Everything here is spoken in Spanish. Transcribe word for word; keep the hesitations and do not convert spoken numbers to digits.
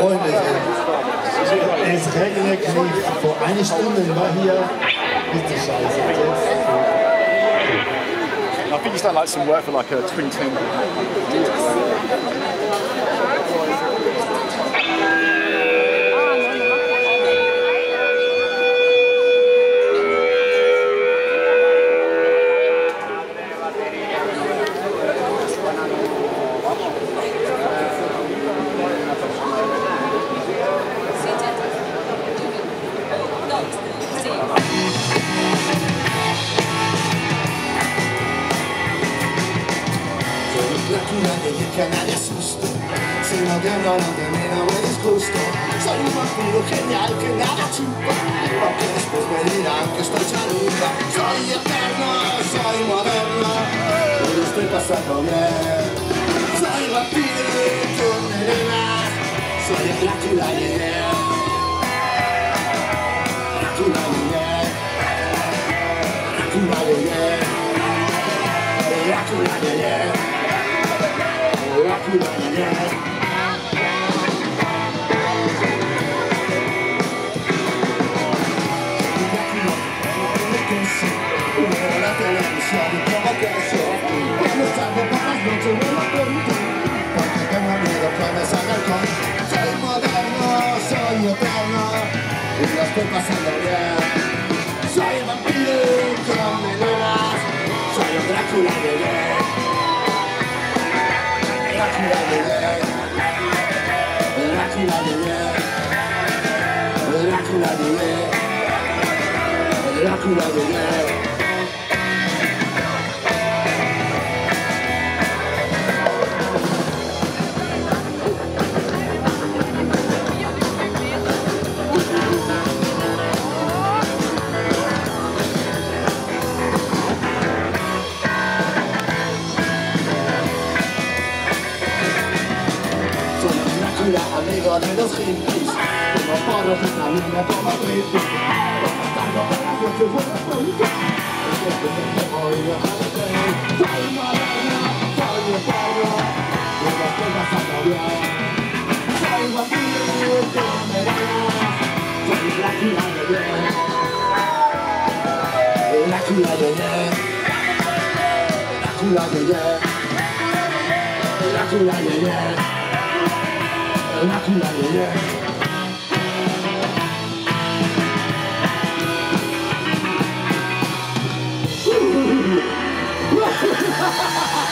Freunde, es regnet nicht. Vor einer Stunde war hier. Ist die Scheiße. I think he's done like some work for like a twin team. Que a nadie asusto, si no te hablo no te miro, me disgusto. Soy un vampiro genial que nada chupa, aunque después me dirán que estoy charuta. Soy eterno, soy moderno, y lo estoy pasando bien. Soy vampiro con nenas, soy el Drácula yeah. Drácula yeah. Drácula yeah. Drácula yeah. Drácula, yeah. La televisión y provocación. Cuando salgo por las noches me lo pregunto, porque tengo miedo que me salga el con. Soy moderno, soy eterno, y lo estoy pasando bien. Soy vampiro con melenas, soy el Drácula de yeah. Drácula de yeah. Drácula de yeah. Drácula de yeah. Drácula de yeah. Amigo de los hippies, como porros y camina como hippies. Pasando por las noches buenas políticas, es que te tengo y dejarte. Soy moderno, soy eterno, y lo estoy pasando bien. Soy vampiro con melenas, soy Drácula de yeah. Drácula de yeah. Drácula de yeah. Drácula de yeah. Drácula, yeah. Ha ha ha ha!